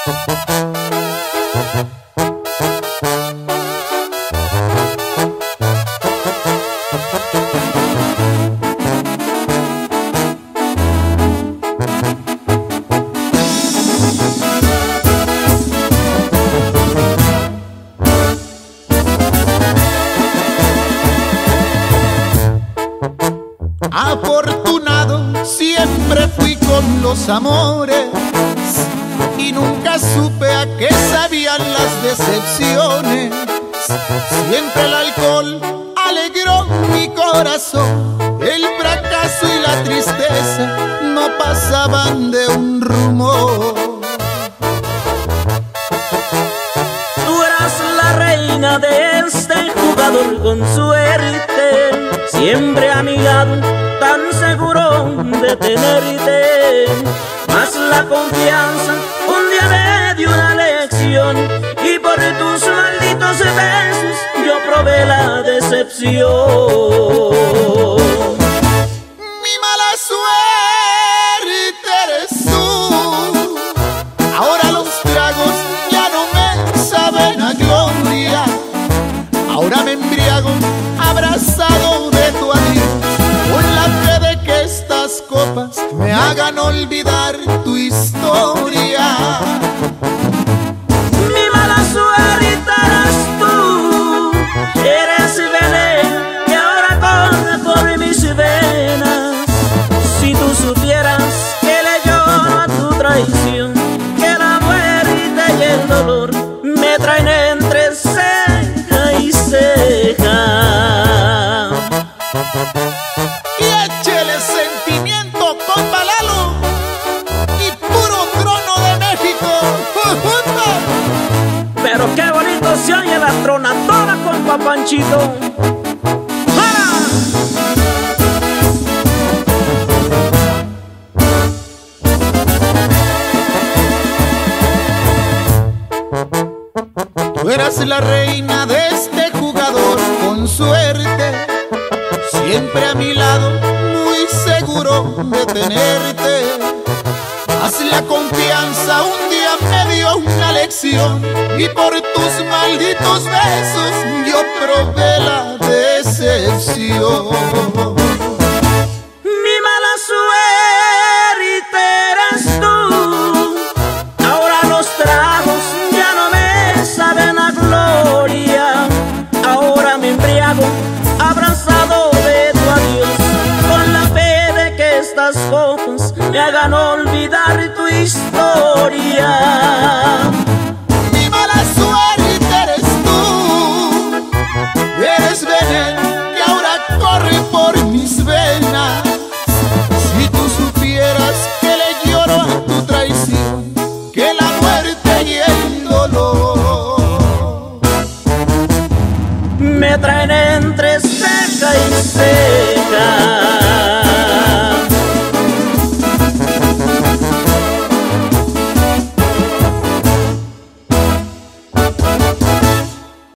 Afortunado siempre fui con los amores y nunca supe a qué sabían las decepciones. Siempre el alcohol alegró mi corazón, el fracaso y la tristeza no pasaban de un rumor. Tú eras la reina de este jugador con suerte, siempre a mi lado, tan seguro de tenerte. Mas la confianza un día me dio una lección y por tus malditos besos yo probé la decepción. Mi mala suerte eres tú. Ahora los tragos ya no me saben a gloria. Ahora me embriago abrazado de tu adiós, con la fe de que estas copas me hagan olvidar tu historia. Mi mala suerte eres tú, eres veneno que ahora corre por mis venas. Si tú supieras que le lloro a tu traición, que la muerte y el dolor me traen entre ceja y ceja. Y échele sentimiento, compa Lalo, y puro trono de México. Pero qué bonito se oye la tronadora, compa Panchito. Tú eras la reina de este jugador con suerte, siempre a mi lado, muy seguro de tenerte. Haz la confianza, un día me dio una lección y por tus malditos besos yo probé la decepción. Mi mala suerte eres tú, ahora los tragos ya no me saben a gloria. Ahora me embriago abrazado de tu adiós, con la fe de que estas copas me hagan olvidar tu historia.